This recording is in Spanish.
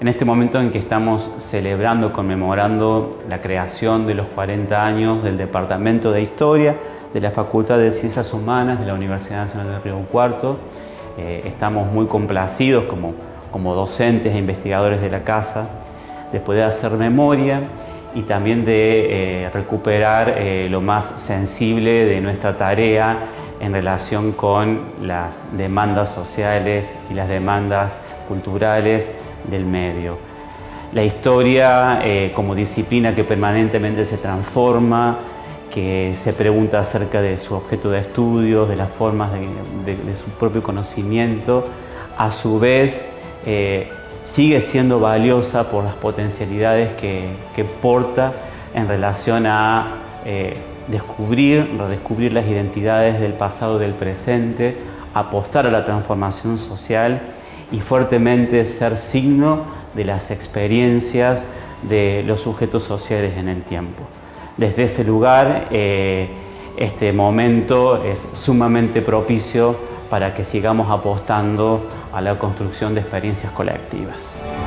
En este momento en que estamos celebrando, conmemorando la creación de los 40 años del Departamento de Historia de la Facultad de Ciencias Humanas de la Universidad Nacional del Río Cuarto, estamos muy complacidos como docentes e investigadores de la casa de poder hacer memoria y también de recuperar lo más sensible de nuestra tarea en relación con las demandas sociales y las demandas culturales del medio. La historia como disciplina que permanentemente se transforma, que se pregunta acerca de su objeto de estudio, de las formas de su propio conocimiento, a su vez sigue siendo valiosa por las potencialidades que porta en relación a redescubrir las identidades del pasado y del presente, apostar a la transformación social y fuertemente ser signo de las experiencias de los sujetos sociales en el tiempo. Desde ese lugar, este momento es sumamente propicio para que sigamos apostando a la construcción de experiencias colectivas.